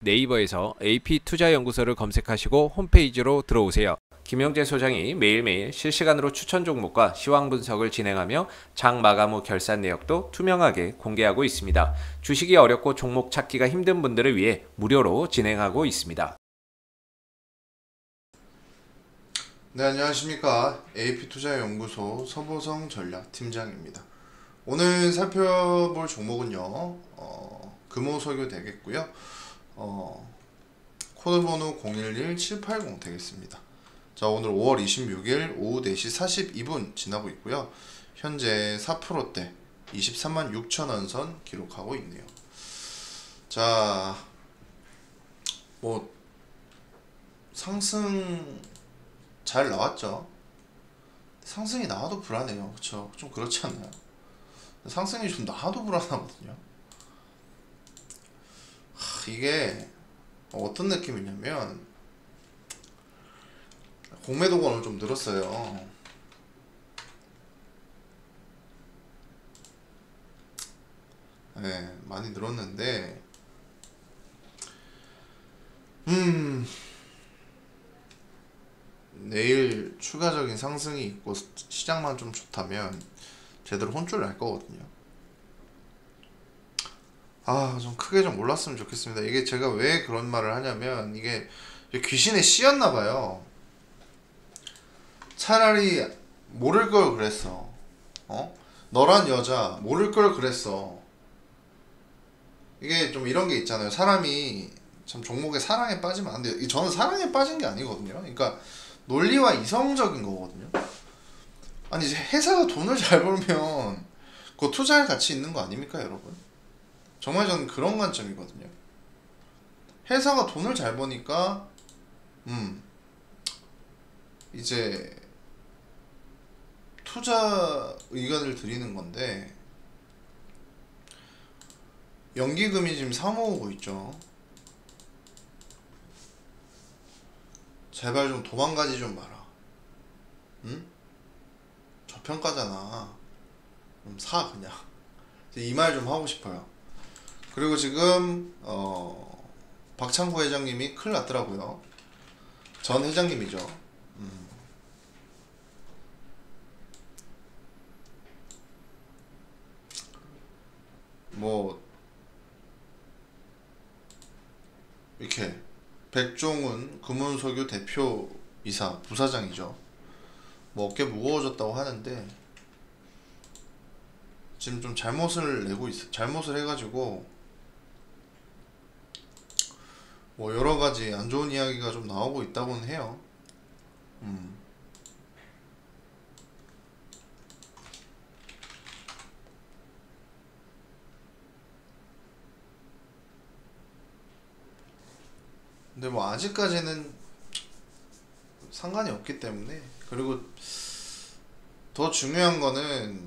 네이버에서 AP투자연구소를 검색하시고 홈페이지로 들어오세요. 김영재 소장이 매일매일 실시간으로 추천 종목과 시황 분석을 진행하며 장 마감 후 결산 내역도 투명하게 공개하고 있습니다. 주식이 어렵고 종목 찾기가 힘든 분들을 위해 무료로 진행하고 있습니다. 네, 안녕하십니까. AP투자연구소 서보성 전략팀장입니다. 오늘 살펴볼 종목은요, 금호석유 되겠고요. 코드 번호 011780 되겠습니다. 자, 오늘 5월 26일 오후 4시 42분 지나고 있고요. 현재 4%대 23만 6천원 선 기록하고 있네요. 자, 뭐 상승 잘 나왔죠. 상승이 나와도 불안해요. 그쵸? 좀 그렇지 않나요? 상승이 좀 나와도 불안하거든요. 이게 어떤 느낌이냐면 공매도가 오늘 좀 늘었어요. 네, 많이 늘었는데 내일 추가적인 상승이 있고 시장만 좀 좋다면 제대로 혼쭐 날 거거든요. 좀 크게 좀 올랐으면 좋겠습니다. 이게 제가 왜 그런 말을 하냐면 이게 귀신에 씌였나봐요. 차라리 모를 걸 그랬어. 너란 여자 모를 걸 그랬어. 이게 좀 이런 게 있잖아요. 사람이 참 종목에 사랑에 빠지면 안 돼요. 저는 사랑에 빠진 게 아니거든요. 그러니까 논리와 이성적인 거거든요. 아니 이제 회사가 돈을 잘 벌면 그거 투자할 가치 있는 거 아닙니까, 여러분? 정말 저는 그런 관점이거든요. 회사가 돈을 잘 버니까 이제 투자 의견을 드리는 건데 연기금이 지금 3호 오고 있죠. 제발 좀 도망가지 좀 마라. 응? 저평가잖아. 사 그냥. 이 말 좀 하고 싶어요. 그리고 지금 박창구 회장님이 큰일 났더라고요. 전 회장님이죠. 뭐 이렇게 백종훈 금운석유 대표이사 부사장이죠. 뭐 어깨 무거워졌다고 하는데 지금 좀 잘못을 해가지고 뭐 여러 가지 안 좋은 이야기가 좀 나오고 있다고는 해요. 근데 뭐 아직까지는 상관이 없기 때문에. 그리고 더 중요한 거는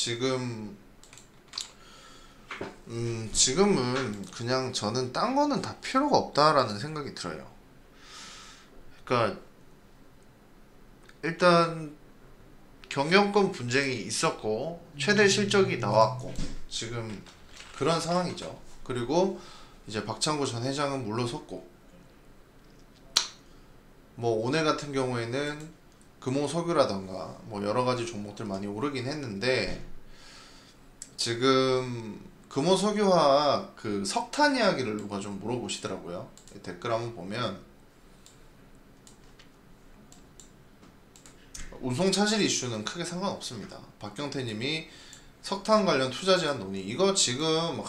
지금은 그냥 저는 딴 거는 다 필요가 없다라는 생각이 들어요. 그러니까 일단 경영권 분쟁이 있었고 최대 실적이 나왔고 지금 그런 상황이죠. 그리고 이제 박창구 전 회장은 물러섰고 뭐 오늘 같은 경우에는 금호석유라던가 뭐 여러가지 종목들 많이 오르긴 했는데 지금 금호석유화학 그 석탄 이야기를 누가 좀 물어보시더라고요. 댓글 한번 보면 운송 차질 이슈는 크게 상관없습니다. 박경태님이 석탄 관련 투자 제한 논의 이거 지금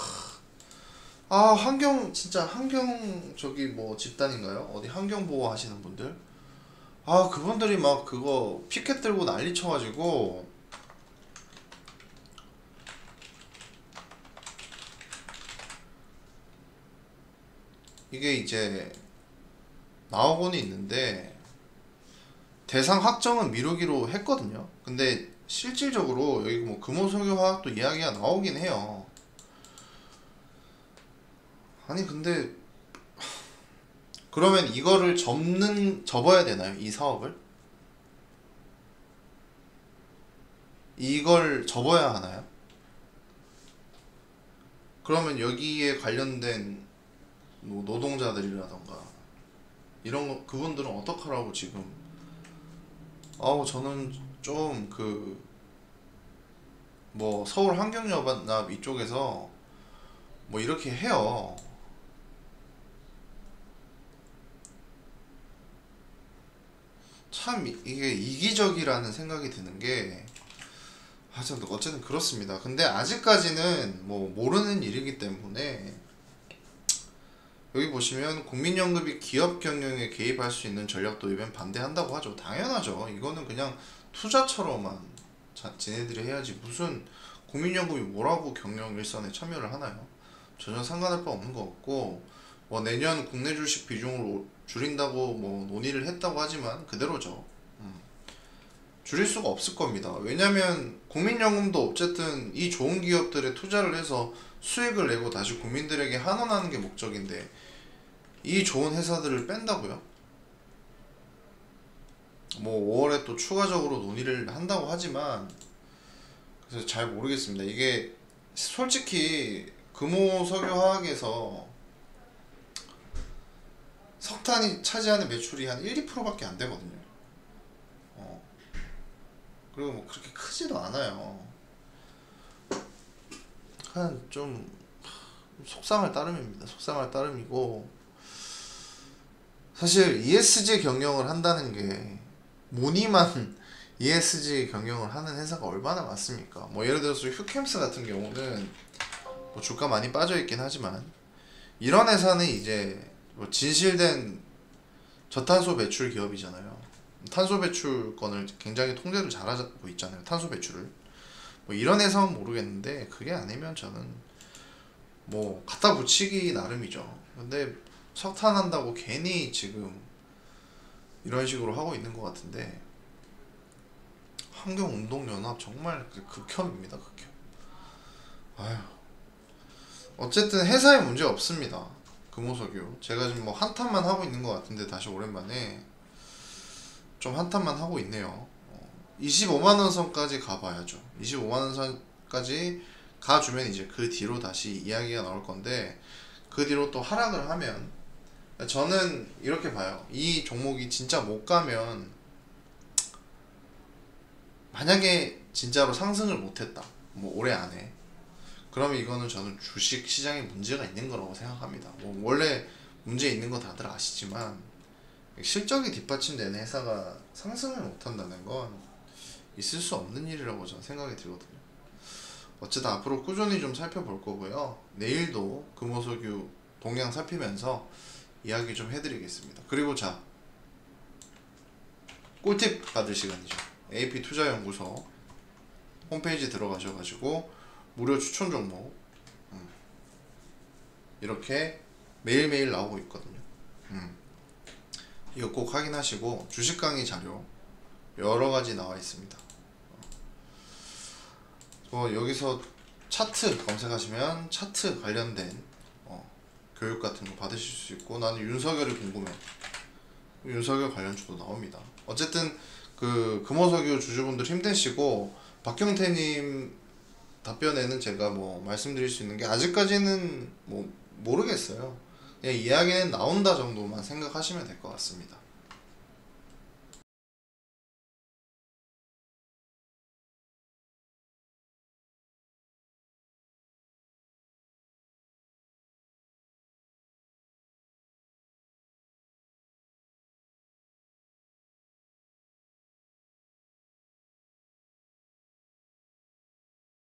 환경 진짜 환경 저기 뭐 집단인가요? 어디 환경 보호 하시는 분들 그분들이 막 그거 피켓 들고 난리 쳐가지고 이게 이제 나오고는 있는데 대상 확정은 미루기로 했거든요. 근데 실질적으로 여기 뭐 금호석유화학도 이야기가 나오긴 해요. 아니 근데 그러면 이거를 접어야 되나요? 이 사업을? 이걸 접어야 하나요? 그러면 여기에 관련된 노동자들이라던가 이런 거, 그분들은 어떡하라고 지금. 저는 좀 뭐 서울 환경연합 이쪽에서 뭐 이렇게 해요. 참 이게 이기적이라는 생각이 드는 게, 어쨌든 그렇습니다. 근데 아직까지는 뭐 모르는 일이기 때문에, 여기 보시면 국민연금이 기업 경영에 개입할 수 있는 전략 도입엔 반대한다고 하죠. 당연하죠. 이거는 그냥 투자처럼만 지네들이 해야지, 무슨 국민연금이 뭐라고 경영 일선에 참여를 하나요? 전혀 상관할 바 없는 것 같고, 뭐 내년 국내 주식 비중을 줄인다고 뭐 논의를 했다고 하지만 그대로죠. 줄일 수가 없을 겁니다. 왜냐면 국민연금도 어쨌든 이 좋은 기업들에 투자를 해서 수익을 내고 다시 국민들에게 환원하는 게 목적인데, 이 좋은 회사들을 뺀다고요? 뭐 5월에 또 추가적으로 논의를 한다고 하지만, 그래서 잘 모르겠습니다. 이게 솔직히 금호석유화학에서 석탄이 차지하는 매출이 한 1, 2%밖에 안 되거든요. 그리고 뭐 그렇게 크지도 않아요. 좀 속상할 따름입니다. 속상할 따름이고, 사실 ESG 경영을 한다는 게 무늬만 ESG 경영을 하는 회사가 얼마나 많습니까? 뭐 예를 들어서 휴캠스 같은 경우는 뭐 주가 많이 빠져 있긴 하지만, 이런 회사는 이제 뭐 진실된 저탄소 배출 기업이잖아요. 탄소 배출권을 굉장히 통제를 잘하고 있잖아요. 탄소 배출을. 뭐 이런 회사는 모르겠는데, 그게 아니면 저는 뭐 갖다 붙이기 나름이죠. 근데 석탄 한다고 괜히 지금 이런 식으로 하고 있는 것 같은데, 환경운동연합 정말 극혐입니다. 극혐. 아휴. 어쨌든 회사에 문제 없습니다. 금호석유. 제가 지금 뭐 한탄만 하고 있는 것 같은데, 다시 오랜만에 좀 한탄만 하고 있네요. 25만원 선까지 가봐야죠. 25만원 선까지 가주면 이제 그 뒤로 다시 이야기가 나올 건데, 그 뒤로 또 하락을 하면, 저는 이렇게 봐요. 이 종목이 진짜 못 가면, 만약에 진짜로 상승을 못했다, 뭐 올해 안에, 그러면 이거는 저는 주식 시장에 문제가 있는 거라고 생각합니다. 뭐 원래 문제 있는 거 다들 아시지만, 실적이 뒷받침되는 회사가 상승을 못한다는 건 있을 수 없는 일이라고 저는 생각이 들거든요. 어쨌든 앞으로 꾸준히 좀 살펴볼 거고요. 내일도 금호석유 동향 살피면서 이야기 좀 해드리겠습니다. 그리고 자, 꿀팁 받을 시간이죠. AP투자연구소 홈페이지 들어가셔가지고 무료 추천 종목 이렇게 매일매일 나오고 있거든요. 이거 꼭 확인하시고, 주식 강의 자료 여러가지 나와 있습니다. 여기서 차트 검색하시면 차트 관련된 교육 같은 거 받으실 수 있고, 나는 윤석열이 궁금해, 윤석열 관련주도 나옵니다. 어쨌든 그 금호석유 주주분들 힘내시고, 박경태님 답변에는 제가 뭐 말씀드릴 수 있는 게, 아직까지는 뭐 모르겠어요. 그냥 이야기는 나온다 정도만 생각하시면 될 것 같습니다.